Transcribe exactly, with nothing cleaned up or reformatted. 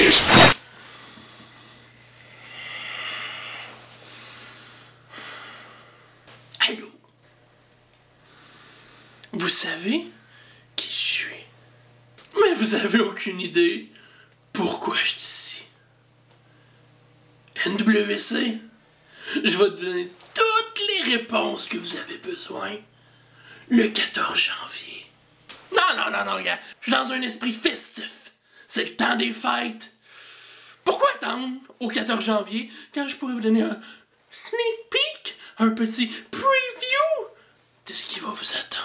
Allô? Vous savez qui je suis? Mais vous avez aucune idée pourquoi je suis ici. N W C, je vais te donner toutes les réponses que vous avez besoin le quatorze janvier. Non, non, non, non, gars, je suis dans un esprit festif. C'est le temps des fêtes. Pourquoi attendre au quatorze janvier quand je pourrais vous donner un sneak peek, un petit preview de ce qui va vous attendre?